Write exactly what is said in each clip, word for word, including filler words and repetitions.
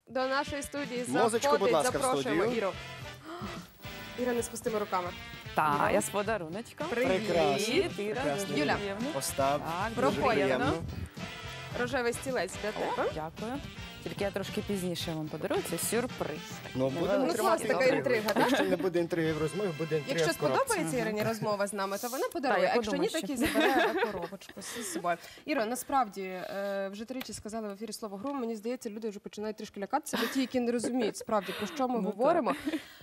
до нашої студії Музичку, будь заходить. ласка, в Запрошуємо студію. Іру. Іра не з пустими руками. Так, я з подаруночком. Привіт. Прекрасно. Іра, Прекрасно. дуже Юля. приємно. Остап, Так, дуже проходь. приємно. Рожевий стілець для О, тебе. дякую. Тільки я трошки пізніше вам подарую. Це сюрприз. Ну, Не будемо великий. Ну, клас, така інтригу. інтрига, так? Якщо не буде інтриги в розмові, буде інтрига Якщо в коробці. сподобається Ірині розмова з нами, то вона подарує. Так, А я якщо ні, подумаю, так і забере коробочку з собою. Іро, насправді, е, вже тричі сказали в ефірі слово «грум». Мені здається, люди вже починають трішки лякатися, бо ті, які не розуміють, справді, про що ми Ну, говоримо.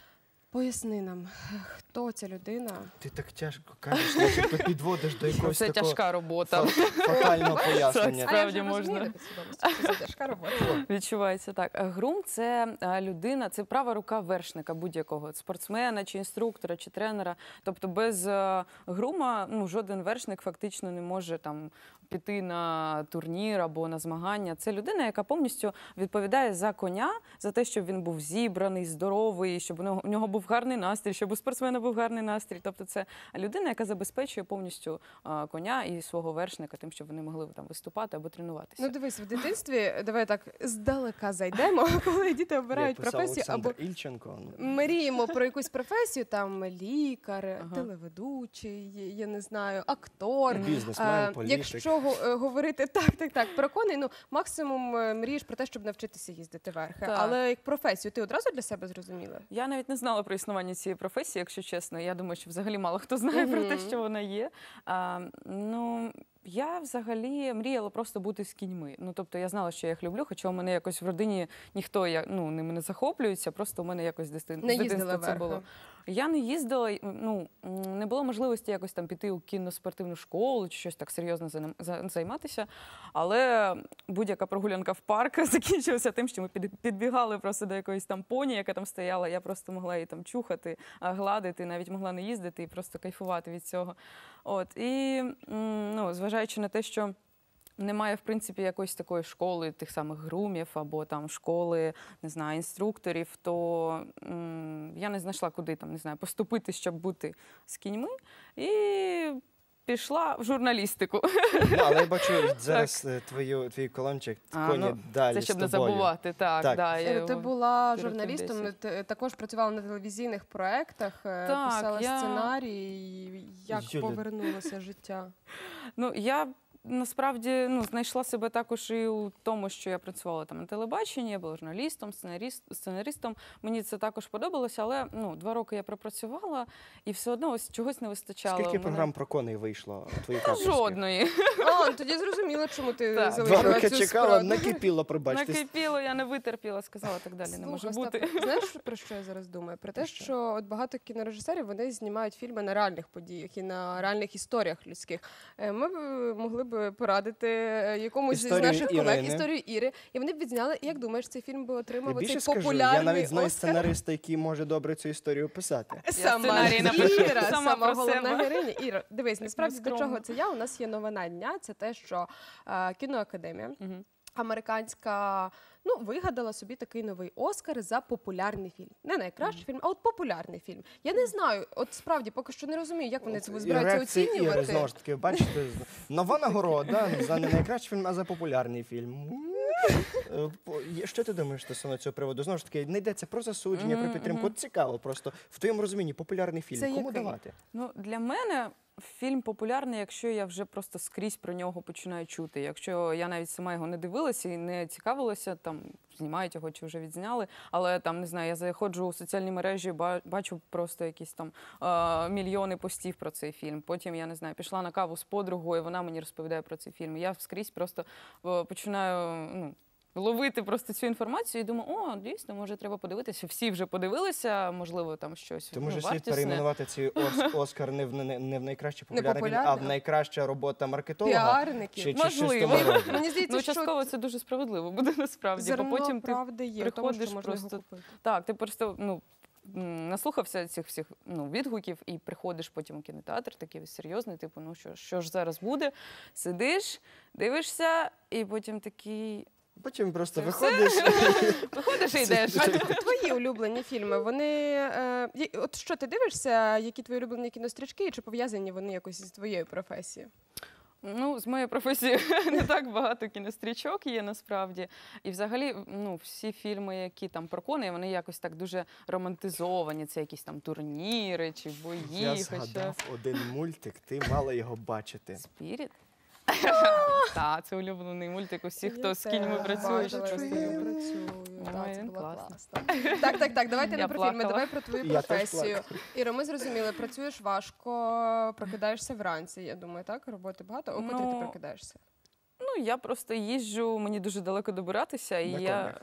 Поясни нам, хто ця людина? Ти так тяжко кажеш, начебто підводиш до якогось Це такого тяжка робота. фа- фатального пояснення. Справді а я вже можна. розумію підсвідомості, що це тяжка робота. Відчувається так. Грум – це е, людина, це права рука вершника будь-якого, спортсмена, чи інструктора, чи тренера. Тобто без е, грума ну, жоден вершник фактично не може там піти на турнір або на змагання. Це людина, яка повністю відповідає за коня, за те, щоб він був зібраний, здоровий, щоб у нього, у нього був гарний настрій, щоб у спортсмена був гарний настрій. Тобто це людина, яка забезпечує повністю е, коня і свого вершника тим, щоб вони могли там виступати або тренуватися. Ну дивись, в дитинстві, давай так здалека зайдемо, коли діти обирають Як писав професію або Олександр Ільченко. ну, мріємо про якусь професію, там лікар, Ага. телеведучий, я не знаю, актор. Бізнесмен, А, політик. Якщо го- е, говорити так, так, так, про коней, ну максимум е, мрієш про те, щоб навчитися їздити верхи. Так. Але як професію ти одразу для себе зрозуміла? Я навіть не знала про існування цієї професії, якщо чесно. Я думаю, що взагалі мало хто знає про те, Мгм. що вона є. А, ну, я взагалі мріяла просто бути з кіньми. Ну, тобто я знала, що я їх люблю, хоча у мене якось в родині ніхто я, ну, ними не захоплюється, просто у мене якось з дитин- Не з дитинства їздила це верхи? було. Я не їздила, ну, м, не було можливості якось там піти у кінно-спортивну школу чи щось так серйозно за- за- займатися. Але будь-яка прогулянка в парк закінчилася тим, що ми під- підбігали просто до якоїсь там поні, яка там стояла. Я просто могла її там чухати, а, гладити, навіть могла не їздити і просто кайфувати від цього. От. І, м, ну, зважаючи на те, що немає, в принципі, якоїсь такої школи тих самих грумів або там школи, не знаю, інструкторів, то м, я не знайшла, куди там, не знаю, поступити, щоб бути з кіньми. І пішла в журналістику. Ну, але я бачу зараз е, твою, твій колончик А, коні ну, далі Це щоб з не тобою. забувати. Так, Так. Да, я Е, Ти його- була років журналістом, десять. ти також працювала на телевізійних проєктах, е, Так, писала я- сценарій. Як Юля. повернулося життя? Ну, я насправді ну, знайшла себе також і у тому, що я працювала там на телебаченні, я була журналістом, сценаріст, сценаристом. Мені це також подобалося, але ну, два роки я пропрацювала і все одно ось чогось не вистачало. Скільки Мене- програм про коней вийшло у твоїй Та карточці? жодної. А, тоді зрозуміло, чому ти Так. залишила Два роки цю чекала, справу. накипіло, пробачте. Накипіло, я не витерпіла, сказала, так далі не може Слухай, бути. Остапе, знаєш, про що я зараз думаю? Про те, що? що от багато кінорежисерів вони знімають фільми на реальних подіях і на реальних історіях людських. Е, Ми б е, могли б порадити е, якомусь Історію з наших колег Ірини. історію Іри, і вони б відзняли. І як думаєш, цей фільм би Я отримав більше цей скажу, популярний я навіть знаю Оскар? сценариста, який може добре цю історію писати. Сама сценарій напишу. Іра, Сама сама про головна себе. героїня. Іра, дивись, насправді до нескромно. чого це я? У нас є новина дня. Це те, що е, кіноакадемія Мгм. американська, ну, вигадала собі такий новий Оскар за популярний фільм. Не найкращий фільм, а от популярний фільм. Я не знаю, от справді, поки що не розумію, як вони це І збираються реакція Іри, оцінювати. знову ж таки, бачите, нова нагорода за не найкращий фільм, а за популярний фільм. Е, по- є- Що ти думаєш стосовно цього приводу? Знову ж таки, не йдеться про засудження, про Мгм, підтримку. мгм. От цікаво просто. В твоєму розумінні популярний фільм. Це Кому який? давати? Ну, для мене фільм популярний, якщо я вже просто скрізь про нього починаю чути. Якщо я навіть сама його не дивилася і не цікавилася, там знімають його чи вже відзняли. Але там не знаю, я заходжу у соціальні мережі, ба- бачу просто якісь там е, мільйони постів про цей фільм. Потім я не знаю, пішла на каву з подругою, вона мені розповідає про цей фільм. І я скрізь просто е, починаю ну, ловити просто цю інформацію і думаю, о, дійсно, може, треба подивитися. Всі вже подивилися, можливо, там щось То ну, може слід вартісне. перейменувати цей Ос- Оскар не в, не, не в найкращий популярний фільм, а в популярний, а найкраща робота маркетолога. Піарників. Чи, чи щось в Можливо. тому роді. Мені здається, Ну, що частково це дуже справедливо буде насправді, бо зерно потім ти правди є в тому, приходиш що можна його просто- купити. так, ти просто ну м, наслухався цих всіх ну, відгуків і приходиш потім у кінотеатр, такий серйозний, типу, ну що, ж- що ж зараз буде? Сидиш, дивишся, і потім такий Потім просто Це виходиш. виходиш і йдеш. А твої улюблені фільми, вони е, є- от що ти дивишся, які твої улюблені кінострічки, і чи пов'язані вони якось із твоєю професією? Ну, з моєї професії не так багато кінострічок є насправді. І взагалі, ну, всі фільми, які там про коней, вони якось так дуже романтизовані. Це якісь там турніри чи бої. Я хоча... згадав один мультик, ти мала його бачити. Спіріт? Так, це улюблений мультик усіх, хто з кіньми працює. Бачила, просто що я любить. працюю. Ой, Так, це він було класний. класно. Так, так, так, давайте не Я про фільми, плакала. давай про твою Я теж професію. Іро, ми зрозуміли, працюєш важко, прокидаєшся вранці, я думаю, так? Роботи багато? О котрій ти Ну, прокидаєшся? Ну, я просто їжджу, мені дуже далеко добиратися, і На я... конях.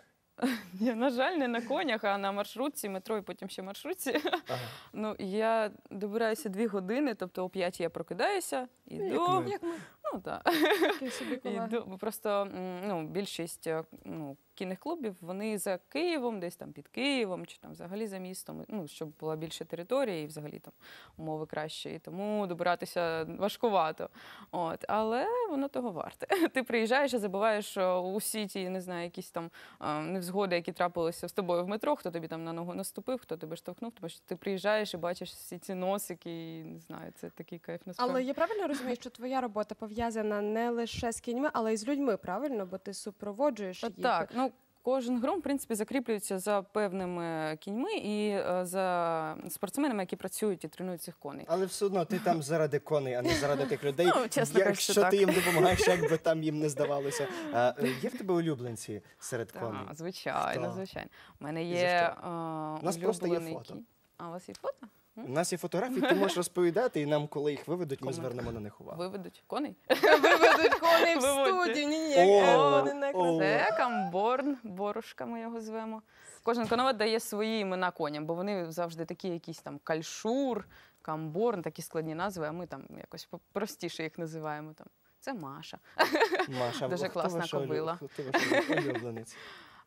Я, на жаль, не на конях, а на маршрутці, метро і потім ще маршрутці. Ага. Ну, я добираюся дві години, тобто о п'ятій я прокидаюся, іду. ми. Як ми? Ну, так. Такі собі колеги. Іду. Бо просто м, ну, більшість е, ну, кінних клубів, вони за Києвом, десь там під Києвом, чи там взагалі за містом, ну, щоб була більше території і взагалі там умови кращі. І тому добиратися важкувато. От. Але воно того варте. Ти приїжджаєш і забуваєш е, усі ті, не знаю, якісь там е, невзгоди, які трапилися з тобою в метро, хто тобі там на ногу наступив, хто тебе штовхнув, тому що ти приїжджаєш і бачиш всі ці носики, і не знаю, це такий кайф насправді. Але я правильно розумію, що твоя робота пов'язана не лише з кіньми, але й з людьми, правильно? Бо ти супроводжуєш їх. Так, ну кожен гром, в принципі, закріплюється за певними кіньми і е, за спортсменами, які працюють і тренують цих коней. Але все одно ти там заради коней, а не заради тих людей. Ну, чесно Якщо кажучи, ти так. їм допомагаєш, як би там їм не здавалося. А, е, є в тебе улюбленці серед коней? Так, звичайно, Хто? звичайно. У мене І є за е, У нас просто є улюблений фото. кінь. А у вас є фото? У нас є фотографії, ти можеш розповідати, і нам, коли їх виведуть, ми Коментар. звернемо на них увагу. Виведуть коней? Виведуть коней в Виводьте. студію. Ні-ні, О, вони не о. Це камборн, борушка ми його звемо. Кожен коновод дає свої імена коням, бо вони завжди такі якісь там кальшур, камборн, такі складні назви, а ми там якось простіше їх називаємо. Там. Це Маша. Маша, Дуже хто класна ваш улю- кобила. Хто ваш улюбленець?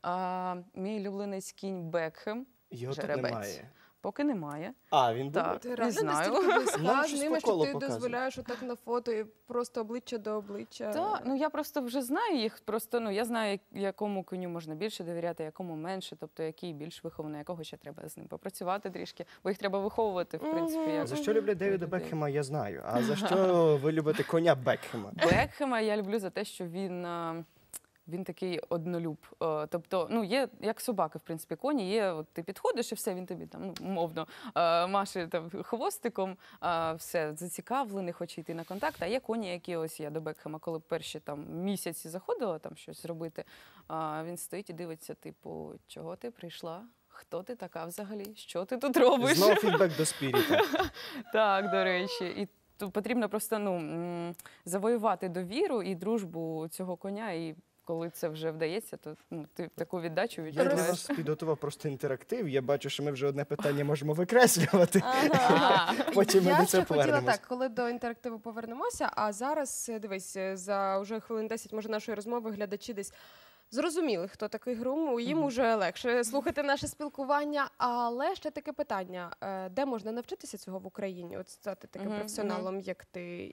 А, мій улюбленець кінь Бекхем. Його тут Жеребець. немає. Поки немає. А, він був? Так. Ти Не реально знаю. настільки близька Нам з щось ними, по що колу ти показує. дозволяєш отак на фото і просто обличчя до обличчя. Та, ну я просто вже знаю їх. Просто ну я знаю, як- якому коню можна більше довіряти, якому менше, тобто який більш вихований, якого ще треба з ним попрацювати трішки, бо їх треба виховувати, в принципі. Мгм. Як За що люблять Девіда людей. Бекхема, я знаю. А за що ви любите коня Бекхема? Бекхема я люблю за те, що він. е, Він такий однолюб. Е, Тобто, ну є як собаки, в принципі, коні. Є, от ти підходиш і все, він тобі там ну, мовно е, маше там хвостиком, е, все зацікавлений, хоче йти на контакт. А є коні, які ось я до Бекхема, коли перші там місяці заходила там щось робити. е, Він стоїть і дивиться, типу, чого ти прийшла? Хто ти така взагалі? Що ти тут робиш? Знову фідбек до спіріта. Так, до речі. І тут потрібно просто ну, м, завоювати довіру і дружбу цього коня. І коли це вже вдається, то ну, ти таку віддачу Я для відчуваєш. вас підготував просто інтерактив. Я бачу, що ми вже одне питання можемо викреслювати. А, Потім ми Я до ще цього хотіла повернемось. так, коли до інтерактиву повернемося, а зараз, е, дивись, е, за вже хвилин десять, може, нашої розмови глядачі десь зрозуміли, хто такий Грум, їм Мгм. уже легше слухати наше спілкування. Але ще таке питання, е, де можна навчитися цього в Україні? От стати таким Мгм, професіоналом, як ти,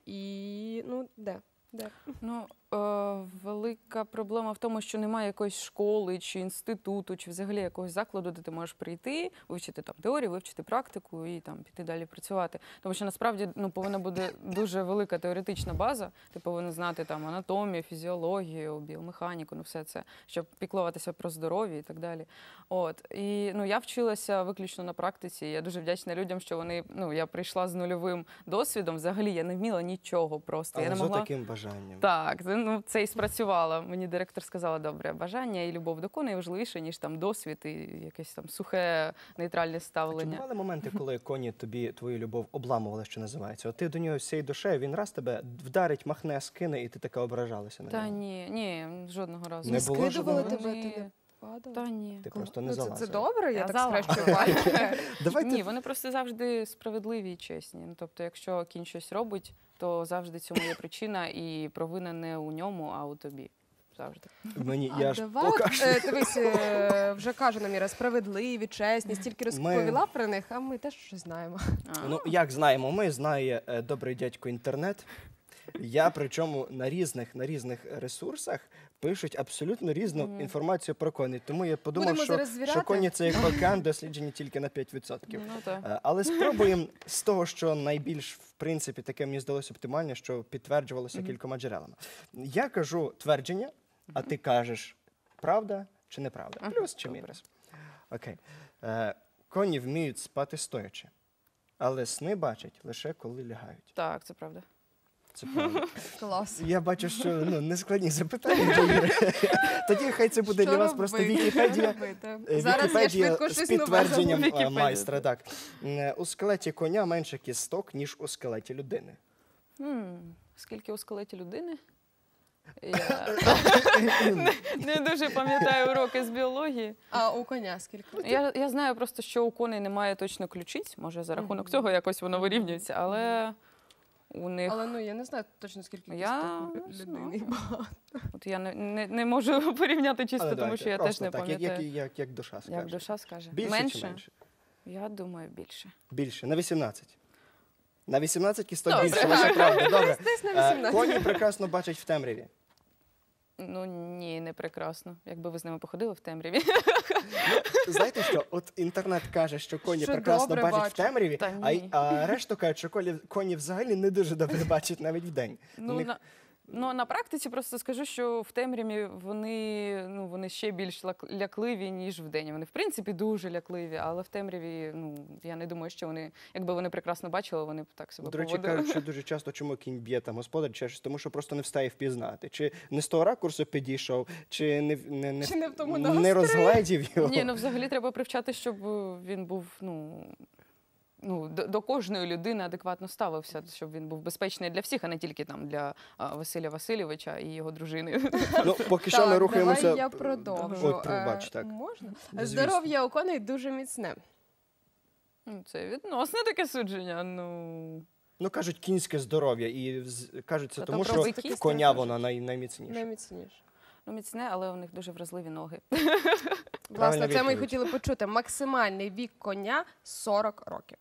і ну, де? Де? Ну, е, велика проблема в тому, що немає якоїсь школи чи інституту, чи взагалі якогось закладу, де ти можеш прийти, вивчити там теорію, вивчити практику і там піти далі працювати. Тому що насправді ну, повинна бути дуже велика теоретична база. Ти повинен знати там анатомію, фізіологію, біомеханіку, ну все це, щоб піклуватися про здоров'я і так далі. От і ну я вчилася виключно на практиці. Я дуже вдячна людям, що вони ну я прийшла з нульовим досвідом. Взагалі я не вміла нічого просто. я Але не з могла. таким бажанням. Так, це, ну, це і спрацювало. Мені директор сказала, добре, бажання і любов до коней важливіше, ніж там досвід і якесь там сухе нейтральне А чи ставлення. бували моменти, коли коні тобі твою любов обламували, що називається? От ти до нього всією душею, він раз тебе вдарить, махне, скине, і ти така ображалася на Та нього? ні, ні, жодного разу. Не Не було скидували жодного тебе, Ні. ти не падала? Та ні. Ти просто не Ну, це, це залазила. добре, я, Я так залазила. схрещую пальчики. Давайте Ні, вони просто завжди справедливі і чесні. Ну, тобто, якщо кінь щось робить, то завжди цьому є причина, і провина не у ньому, а у тобі. Завжди. мені, А я ж давай, от, покажу. е, дивись, е, вже каже нам Іра, справедливі, чесні, стільки Ми- розповіла про них, а ми теж щось знаємо. А, Ну, як знаємо, ми знає е, добрий дядько інтернет. Я причому на різних, на різних ресурсах пишуть абсолютно різну Мгм. інформацію про коней. Тому я подумав, Будемо що, зараз звіряти? що коні це як океан, досліджені тільки на п'ять відсотків. Ну, так. Е, Але спробуємо з того, що найбільш, в принципі, таке мені здалося оптимальне, що підтверджувалося Мгм. кількома джерелами. Я кажу твердження, а ти кажеш правда чи неправда, Ага, плюс чи добре. мінус. Окей. Е, Коні вміють спати стоячи, але сни бачать лише коли лягають. Так, це правда. Це правда. Клас. Я бачу, що ну, нескладні запитання. до Іри. Тоді хай це буде Що для вас просто робити? Вікіпедія. Що робити? Е, Зараз я Вікіпедія швидко з щось нове підтвердженням забуду. е, Вікіпедія, майстра. Так. Е, У скелеті коня менше кісток, ніж у скелеті людини. Хм, скільки у скелеті людини? Я не дуже пам'ятаю уроки з біології. А у коня скільки? Я, я знаю просто, що у коней немає точно ключиць, може за рахунок цього якось воно вирівнюється, але у них, Але ну я не знаю точно скільки Я кісток у не людини. знаю. от я не, не, не можу порівняти чисто, Але тому давайте, що я теж просто не так, як, пам'ятаю. як, як, як душа скаже. Як душа скаже. Більше менше? чи менше? Я думаю, більше. Більше. На вісімнадцять. На вісімнадцять кісток Добре. більше, ваша правда. Добре. Десь на Е, вісімнадцять. Коні прекрасно бачать в темряві. Ну ні, не прекрасно. Якби ви з ними походили в темряві. Знаєте що? От інтернет каже, що коні Що прекрасно добре бачать в бачать. темряві, Та а, й- ні. а решта кажуть, що коні, коні взагалі не дуже добре бачать навіть вдень. У Ну, них- на, ну, на практиці просто скажу, що в темряві вони, ну, вони ще більш лак- лякливі, ніж вдень. Вони, в принципі, дуже лякливі, але в темряві, ну, я не думаю, що вони, якби вони прекрасно бачили, вони б так себе До речі, поводили. кажуть, що дуже часто чому кінь б'є там господар, чи щось, тому що просто не встає впізнати. Чи не з того ракурсу підійшов, чи не, в- не, не, Чи не в тому не настрої. розгледів його. Ні, ну взагалі треба привчати, щоб е, він був, ну, ну, до, до кожної людини адекватно ставився, щоб він був безпечний для всіх, а не тільки там для а, Василя Васильовича і його дружини. Ну, поки що Так, ми рухаємося. давай я продовжу. Ой, пробач, Е, так. Можна? Звісно. Здоров'я у коней дуже міцне. Ну, це відносне таке судження. Ну, Ну, кажуть, кінське здоров'я. І з- кажуть це Та тому, то що про кість коня кажуть. вона най, найміцніша. Найміцніше. ну, міцне, але у них дуже вразливі ноги. Власне, це ми й відповідь. хотіли почути. Максимальний вік коня сорок років.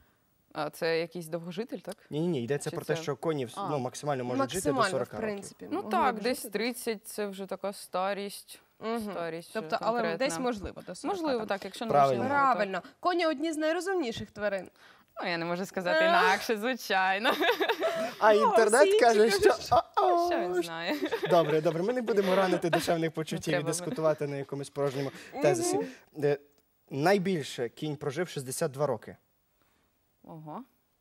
А це якийсь довгожитель, так? Ні, ні, ні, йдеться Чи про те, це- що коні вс- А. ну, максимально можуть жити до Максимально, сорока в років. принципі. Ну могли так, б десь жити. тридцять це вже така старість. Мгм. старість Тобто, е, але конкретна. десь можливо до сорока. Можливо, там. так, якщо не Правильно. дуже багато. Правильно. Коні одні з найрозумніших тварин. Ну, я не можу сказати Е. інакше, звичайно. А інтернет всі каже, ці що кажуть, «А-а». Що він знає? Добре, добре, ми не будемо ранити душевних почуттів і треба. дискутувати на якомусь порожньому тезисі. Е, Найбільше кінь прожив шістдесят два роки, Ого.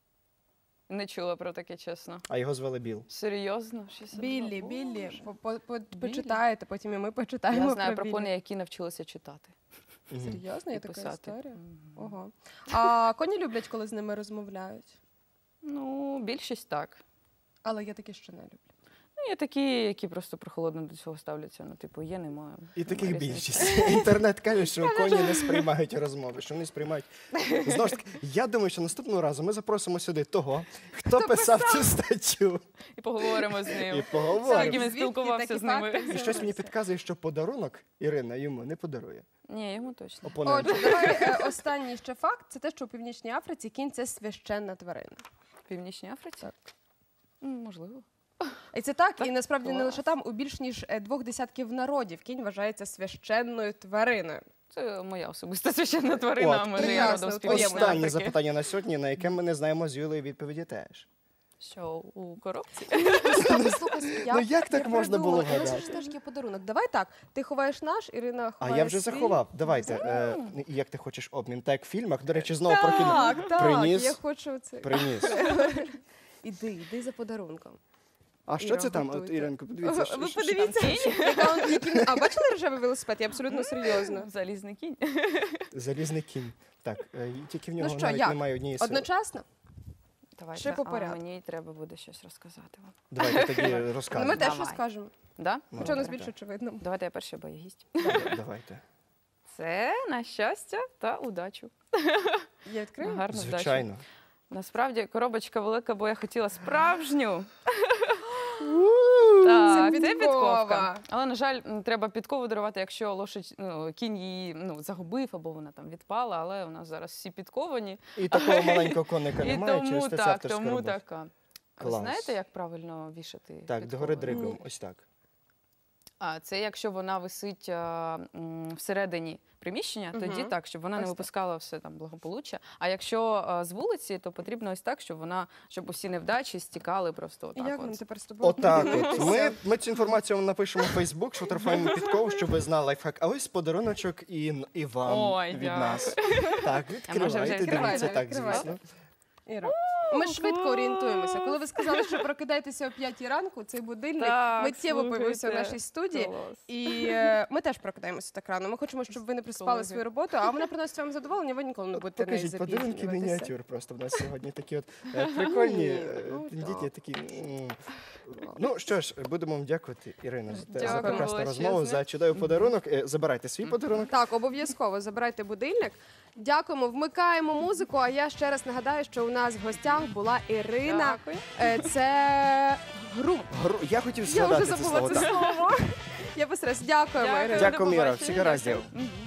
Не чула про таке, чесно. а його звали Біл. Серйозно? шістдесят два? Біллі, Боже. Біллі. По- по- по- Біллі? Почитаєте, потім і ми почитаємо Я знаю про Біллі. коні, які навчилися читати. Мгм. Серйозно, є і така писати. історія? Мгм. Ого. А коні люблять, коли з ними розмовляють. Ну, більшість так. Але є такі, що не люблять. Ну, є такі, які просто прохолодно до цього ставляться. Ну, типу, є, немає. І таких Немає різниці. більшість. Інтернет каже, що коні не сприймають розмови, що вони сприймають. Знову ж таки, я думаю, що наступного разу ми запросимо сюди того, хто писав цю статтю, І поговоримо з і ним. поговоримо. Як він Звідки спілкувався такі з ними. факти І щось мені взялися? підказує, що подарунок Ірина йому не подарує. Ні, йому точно. Опонент. Отже, давай е, останній ще факт. Це те, що у Північній Африці кінь це священна тварина. В Північній Африці? Так. М, Можливо. І це так, Так, і насправді не клас. лише там, у більш ніж е, двох десятків народів кінь вважається священною твариною. Це моя особиста священна тварина, От. а ми не Прекрасно, родом з у твоєму. Північної Останнє Африки. запитання на сьогодні, на яке ми не знаємо з Юлею відповіді теж. Що, у коробці? Слухай, слухай, я, Ну, як так я можна було придумала, у нас вгадати? ж теж є подарунок. Давай так, ти ховаєш наш, Ірина А ховає я вже свій. заховав. Давайте. Е, як ти хочеш обмін? Так, як в фільмах. До речі, знову про кіно. Так, так, Приніс. я хочу це. Приніс. Іди, іди за подарунком. А що Іра, це там? От, готуйте. Іринко, подивіться. що- Ви що- подивіться, яка он- який- а бачили рожевий велосипед? Я абсолютно серйозно. Залізний кінь. Залізний кінь. Так, е, тільки в Ну нього що, навіть як? немає однієї сили. Одночасно? Давайте. Ще по А порядку. мені треба буде щось розказати вам. Давайте тоді Ми розказуємо. теж Давай. розкажемо. Да? Ну, Хоча у нас добре. більш очевидно. Давайте я перший, бо я гість. Давайте. Це на щастя та удачу. Я відкрию? На гарну вдачу. Звичайно. Насправді коробочка велика, бо я хотіла справжню. Це Так, це підкова. підковка. Але, на жаль, м, треба підкову дарувати, якщо лошадь, ну, кінь її ну, загубив або вона там відпала, але у нас зараз всі підковані. І такого маленького коника І немає, через тому те це так, авторська тому робота. така. А ви Клас. знаєте, як правильно вішати? Так, підкову? догори дригом, ось так. А це якщо вона висить а, м, всередині приміщення, Мгм. тоді так, щоб вона Ось не так. випускала все там благополуччя. А якщо а, з вулиці, то потрібно ось так, щоб вона, щоб усі невдачі стікали просто І отак. як от. нам тепер з тобою? Отак от. дивитися? Ми, ми цю інформацію вам напишемо в Фейсбук, сфотографуємо підкову, щоб ви знали лайфхак. А ось подаруночок і, і вам Ой, від дякую. нас. Так, вже відкривайте, відкривайте, дивіться, так, відкривайте. звісно. Іра, ми швидко орієнтуємося. Коли ви сказали, що прокидаєтеся о п'ятій ранку, цей будильник Так, миттєво слухайте. появився в нашій студії. Клас. І е, ми теж прокидаємося так рано. Ми хочемо, щоб ви не приспали Колеги. свою роботу, а вона приносить вам задоволення, ви ніколи не будете нею Покажіть подарунки запізнюватися. мініатюр просто в нас сьогодні такі от е, прикольні, Ні, е, ну, тендітні такі. м. Ну що ж, будемо вам дякувати, Ірина, за, те- за Дякую прекрасну величезне. розмову, за чудовий подарунок. Е, Забирайте свій подарунок. Так, обов'язково забирайте будильник. Дякуємо, вмикаємо музику. А я ще раз нагадаю, що у нас в гостях була Ірина. Дякую. Е, Це гру. Гру- Я хотів Я згадати вже це забула слово. це так. слово. Я без Дякуємо, Дякую. Ірина. Дякую, до Іра. побачення. Всіх гараздів. Мгм.